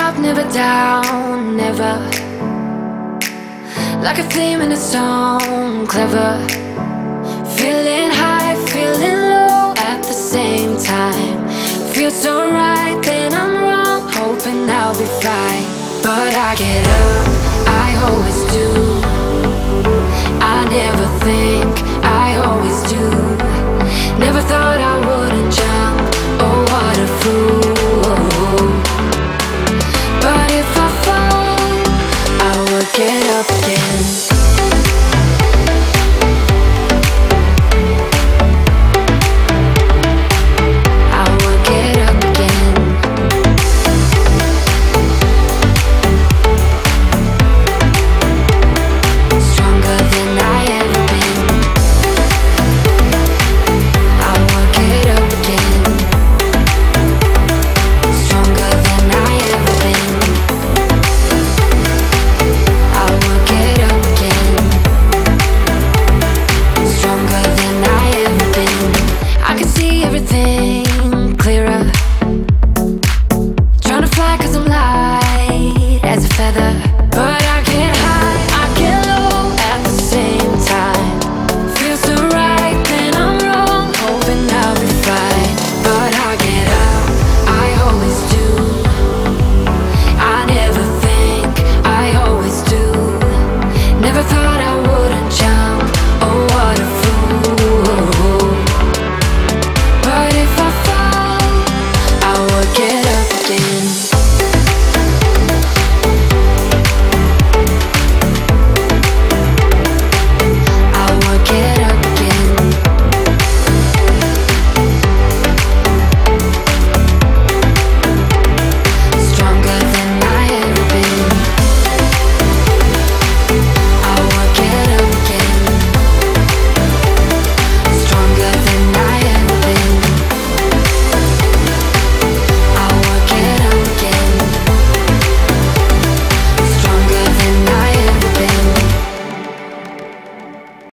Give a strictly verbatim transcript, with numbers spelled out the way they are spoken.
up, never down, never. Like a theme in a song, clever. Feeling high, feeling low at the same time. Feels so right, then I'm wrong, hoping I'll be fine. But I get up, I always do. I never think